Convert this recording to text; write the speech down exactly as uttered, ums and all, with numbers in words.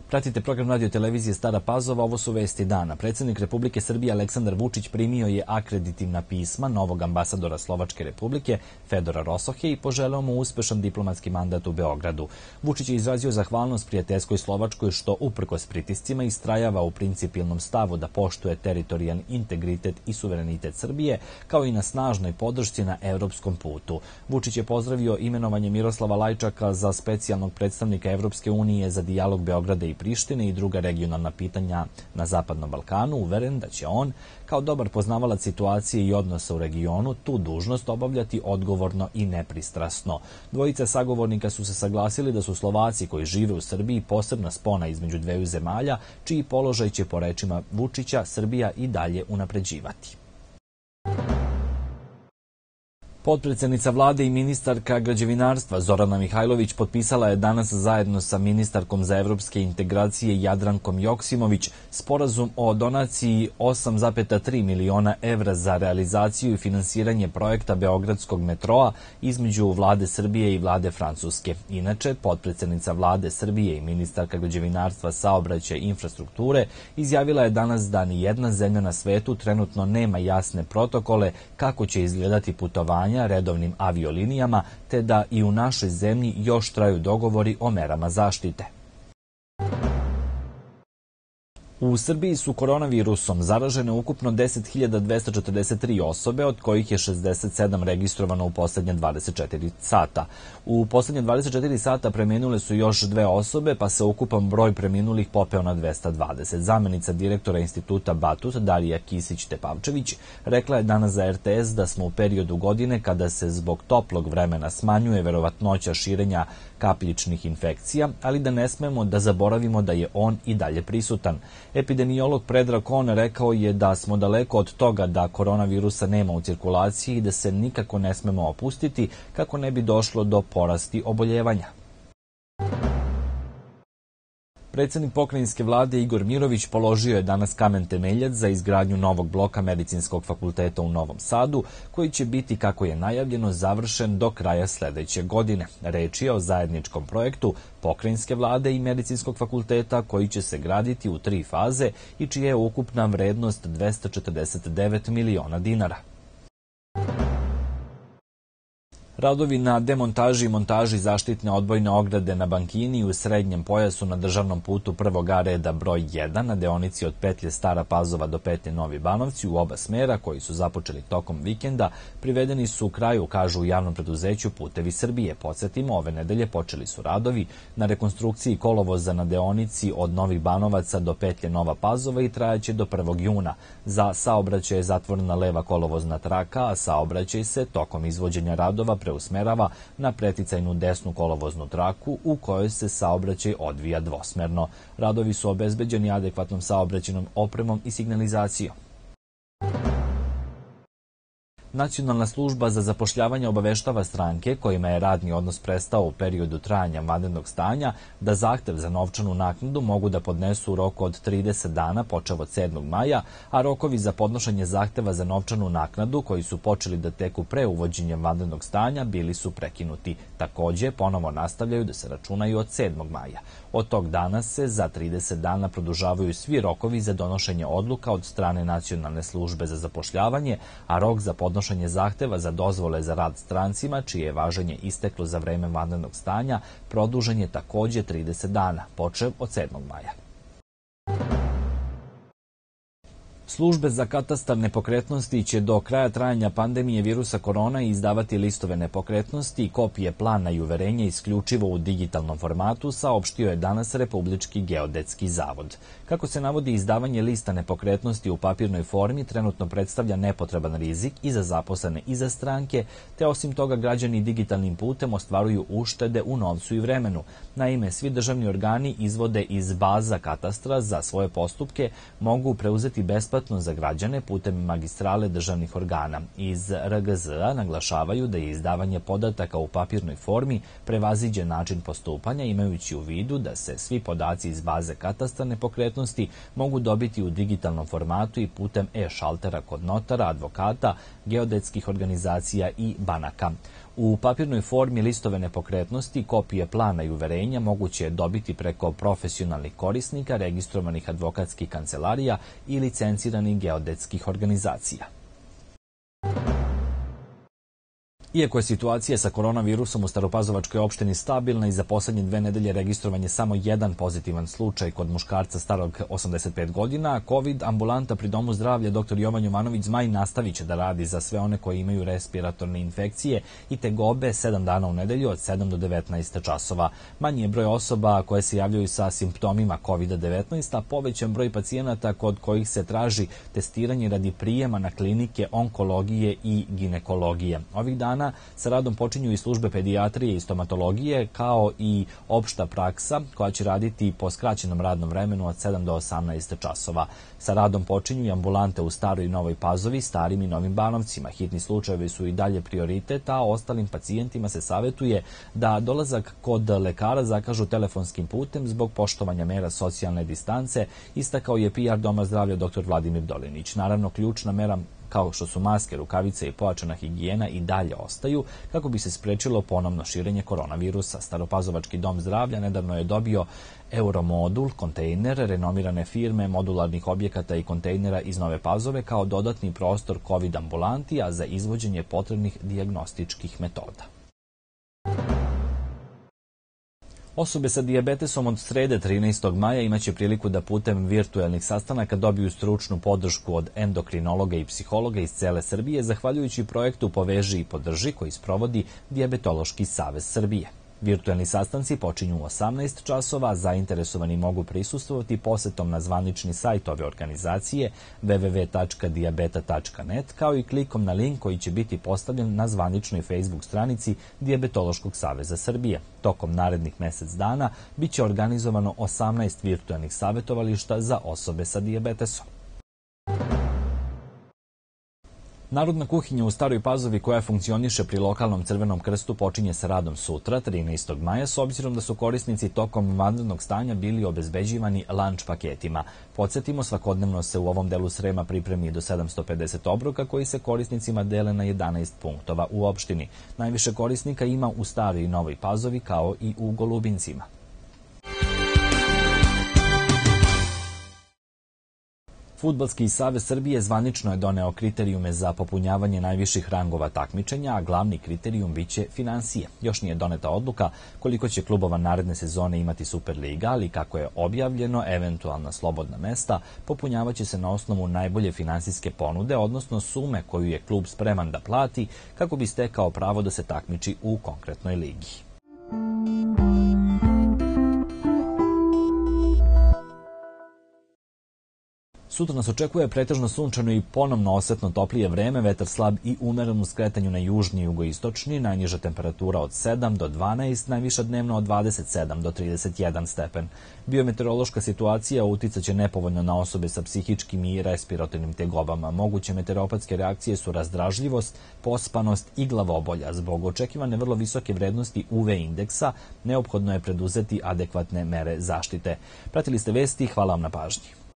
Pratite program radio televizije Stara Pazova, ovo su vesti dana. Predsjednik Republike Srbije Aleksandar Vučić primio je akreditivna pisma novog ambasadora Slovačke Republike Fedora Rosohe i poželeo mu uspešan diplomatski mandat u Beogradu. Vučić je izrazio zahvalnost prijateljskoj Slovačkoj što uprkos pritiscima istrajava u principijelnom stavu da poštuje teritorijalni integritet i suverenitet Srbije, kao i na snažnoj podršci na evropskom putu. Vučić je pozdravio imenovanje Miroslava Lajčaka za specijalnog predstavnika Evropske unije za dijalog Beograda i Prištine i druga regionalna pitanja na Zapadnom Balkanu, uveren da će on, kao dobar poznavalac situacije i odnosa u regionu, tu dužnost obavljati odgovorno i nepristrasno. Dvojica sagovornika su se saglasili da su Slovaci koji žive u Srbiji posebna spona između dveju zemalja, čiji položaj će po rečima Vučića Srbija i dalje unapređivati. Potpredsednica vlade i ministarka građevinarstva Zorana Mihajlović potpisala je danas zajedno sa ministarkom za evropske integracije Jadrankom Joksimović sporazum o donaciji osam zarez tri miliona evra za realizaciju i finansiranje projekta Beogradskog metroa između vlade Srbije i vlade Francuske. Inače, potpredsednica vlade Srbije i ministarka građevinarstva, saobraćaja i infrastrukture izjavila je danas da ni jedna zemlja na svetu trenutno nema jasne protokole kako će izgledati putovanja redovnim aviolinijama, te da i u našoj zemlji još traju dogovori o merama zaštite. U Srbiji su koronavirusom zaražene ukupno deset hiljada dvesta četrdeset tri osobe, od kojih je šezdeset sedam registrovano u poslednje dvadeset četiri sata. U poslednje dvadeset četiri sata preminule su još dve osobe, pa se ukupan broj preminulih popeo na dvesta dvadeset. Zamenica direktora instituta Batut, Darija Kisić-Tepavčević, rekla je danas za er te es da smo u periodu godine kada se zbog toplog vremena smanjuje verovatnoća širenja kapljičnih infekcija, ali da ne smemo da zaboravimo da je on i dalje prisutan. Epidemiolog Predrag Kon rekao je da smo daleko od toga da koronavirusa nema u cirkulaciji i da se nikako ne smemo opustiti kako ne bi došlo do porasti oboljevanja. Predsjednik pokrajinske vlade Igor Mirović položio je danas kamen temeljac za izgradnju novog bloka Medicinskog fakulteta u Novom Sadu, koji će biti, kako je najavljeno, završen do kraja sledeće godine. Reč je o zajedničkom projektu pokrajinske vlade i Medicinskog fakulteta koji će se graditi u tri faze i čija je ukupna vrednost dvesta četrdeset devet miliona dinara. Radovi na demontaži i montaži zaštitne odbojne ograde na Bankini u srednjem pojasu na državnom putu prvog A reda broj jedan na deonici od petlje Stara Pazova do petlje Novi Banovci u oba smera, koji su započeli tokom vikenda, privedeni su u kraju, kažu u javnom preduzeću Putevi Srbije. Podsjetimo, ove nedelje počeli su radovi na rekonstrukciji kolovoza na deonici od Novih Banovaca do petlje Nova Pazova i trajaće do prvog juna. Za saobraćaj je zatvorena leva kolovozna traka, a saobraćaj se tokom izvođenja radova preusmerava na preticajnu desnu kolovoznu traku u kojoj se saobraćaj odvija dvosmerno. Radovi su obezbeđeni adekvatnom saobraćajnom opremom i signalizacijom. Nacionalna služba za zapošljavanje obaveštava stranke kojima je radni odnos prestao u periodu trajanja vanrednog stanja da zahtev za novčanu naknadu mogu da podnesu u roku od trideset dana počev od sedmog maja, a rokovi za podnošenje zahteva za novčanu naknadu koji su počeli da teku pre uvođenja vanrednog stanja bili su prekinuti. Takođe, ponovo nastavljaju da se računaju od sedmog maja. Od tog dana se za trideset dana produžavaju svi rokovi za donošenje odluka od strane Nacionalne službe za zapošljavanje, a rok za podnošenje zahteva za dozvole za rad strancima, čije je važenje isteklo za vreme vanrednog stanja, produžen je takođe trideset dana, počev od sedmog maja. Službe za katastar nepokretnosti će do kraja trajanja pandemije virusa korona izdavati listove nepokretnosti i kopije plana i uverenja isključivo u digitalnom formatu, saopštio je danas Republički geodetski zavod. Kako se navodi, izdavanje lista nepokretnosti u papirnoj formi trenutno predstavlja nepotreban rizik i za zaposlene i za stranke, te osim toga građani digitalnim putem ostvaruju uštede u novcu i vremenu. Naime, svi državni organi izvode iz baza katastra za svoje postupke mogu preuzeti besplatno za građane putem magistrale državnih organa. Iz er ge zea naglašavaju da je izdavanje podataka u papirnoj formi prevaziđen način postupanja, imajući u vidu da se svi podaci iz baze katastra nepokretnosti mogu dobiti u digitalnom formatu i putem e-šaltera kod notara, advokata, geodetskih organizacija i banaka. U papirnoj formi listove nepokretnosti, kopije plana i uverenja moguće je dobiti preko profesionalnih korisnika, registrovanih advokatskih kancelarija i licenciranih geodetskih organizacija. Iako je situacija sa koronavirusom u Staropazovačkoj opštini stabilna i za poslednje dve nedelje registrovan je samo jedan pozitivan slučaj kod muškarca starog osamdeset pet godina, COVID ambulanta pri Domu zdravlja dr Jovan Jovanović Zmaj nastavit će da radi za sve one koji imaju respiratorne infekcije i tegobe sedam dana u nedelju od sedam do devetnaest časova. Manji je broj osoba koje se javljaju sa simptomima kovid devetnaest, a povećan broj pacijenata kod kojih se traži testiranje radi prijema na klinike onkologije i ginekologije. Ovih dana sa radom počinju i službe pedijatrije i stomatologije, kao i opšta praksa koja će raditi po skraćenom radnom vremenu od sedam do osamnaest časova. Sa radom počinju i ambulante u Staroj i Novoj Pazovi, Starim i Novim Banovcima. Hitni slučajevi su i dalje prioritet, a ostalim pacijentima se savetuje da dolazak kod lekara zakažu telefonskim putem zbog poštovanja mera socijalne distance, istakao je P R Doma zdravlja dr Vladimir Dolinić. Naravno, ključna mera kao što su maske, rukavice i pojačana higijena i dalje ostaju kako bi se sprečilo ponovno širenje koronavirusa. Staropazovački dom zdravlja nedavno je dobio Euromodul, kontejner renomirane firme modularnih objekata i kontejnera iz Nove Pazove kao dodatni prostor COVID ambulanti, a za izvođenje potrebnih dijagnostičkih metoda. Osobe sa dijabetesom od srede trinaestog maja imaće priliku da putem virtuelnih sastanaka dobiju stručnu podršku od endokrinologa i psihologa iz cele Srbije, zahvaljujući projektu Poveži i podrži koji sprovodi Dijabetološki savez Srbije. Virtuelni sastanci počinju u osamnaest časova, a zainteresovani mogu prisustvovati posetom na zvanični sajt ove organizacije w w w tačka dijabeta tačka net, kao i klikom na link koji će biti postavljen na zvaničnoj Facebook stranici Dijabetološkog saveza Srbije. Tokom narednih mesec dana biće organizovano osamnaest virtuelnih savetovališta za osobe sa dijabetesom. Narodna kuhinja u Staroj Pazovi, koja funkcioniše pri lokalnom Crvenom krstu, počinje sa radom sutra, trinaestog maja, s obzirom da su korisnici tokom vanrednog stanja bili obezbeđivani lanč paketima. Podsjetimo, svakodnevno se u ovom delu Srema pripremi do sedamsto pedeset obroka koji se korisnicima dele na jedanaest punktova u opštini. Najviše korisnika ima u Staroj i Novoj Pazovi, kao i u Golubincima. Fudbalski savez Srbije zvanično je doneo kriterijume za popunjavanje najviših rangova takmičenja, a glavni kriterijum biće finansije. Još nije doneta odluka koliko će klubova naredne sezone imati Superliga, ali kako je objavljeno, eventualna slobodna mesta popunjavaće se na osnovu najbolje finansijske ponude, odnosno sume koju je klub spreman da plati kako bi stekao pravo da se takmiči u konkretnoj ligi. Sutra nas očekuje pretežno sunčano i ponovno osetno toplije vreme, vetar slab i umeren u skretanju na južni i jugoistočni, najniža temperatura od sedam do dvanaest, najviša dnevno od dvadeset sedam do trideset jedan stepen. Biometeorološka situacija uticaće nepovoljno na osobe sa psihičkim i respiratornim tegobama. Moguće meteoropatske reakcije su razdražljivost, pospanost i glavobolja. Zbog očekivane vrlo visoke vrednosti U V indeksa, neophodno je preduzeti adekvatne mere zaštite. Pratili ste vesti, hvala vam na pažnji.